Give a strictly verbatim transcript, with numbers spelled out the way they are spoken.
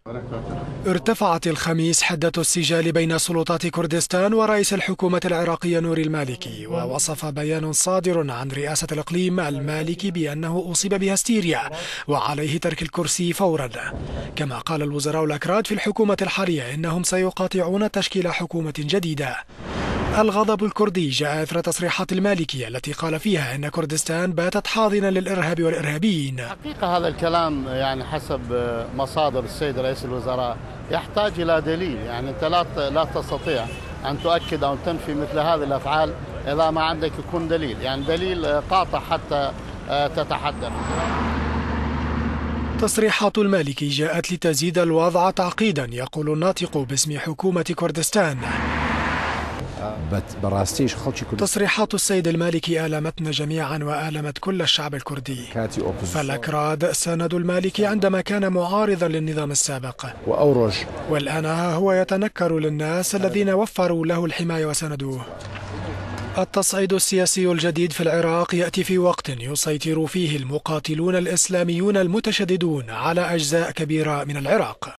ارتفعت الخميس حدة السجال بين سلطات كردستان ورئيس الحكومة العراقية نوري المالكي، ووصف بيان صادر عن رئاسة الإقليم المالكي بأنه أصيب بهستيريا وعليه ترك الكرسي فورا. كما قال الوزراء الأكراد في الحكومة الحالية إنهم سيقاطعون تشكيل حكومة جديدة. الغضب الكردي جاء إثر تصريحات المالكي التي قال فيها إن كردستان باتت حاضنة للإرهاب والإرهابيين. حقيقة هذا الكلام يعني حسب مصادر السيد رئيس الوزراء يحتاج إلى دليل، يعني أنت لا لا تستطيع أن تؤكد أو تنفي مثل هذه الأفعال إذا ما عندك يكون دليل، يعني دليل قاطع حتى تتحدث. تصريحات المالكي جاءت لتزيد الوضع تعقيدا، يقول الناطق باسم حكومة كردستان. تصريحات السيد المالكي آلمتنا جميعا وآلمت كل الشعب الكردي، فالأكراد ساندوا المالكي عندما كان معارضا للنظام السابق، والآن هو يتنكر للناس الذين وفروا له الحماية وساندوه. التصعيد السياسي الجديد في العراق يأتي في وقت يسيطر فيه المقاتلون الإسلاميون المتشددون على أجزاء كبيرة من العراق.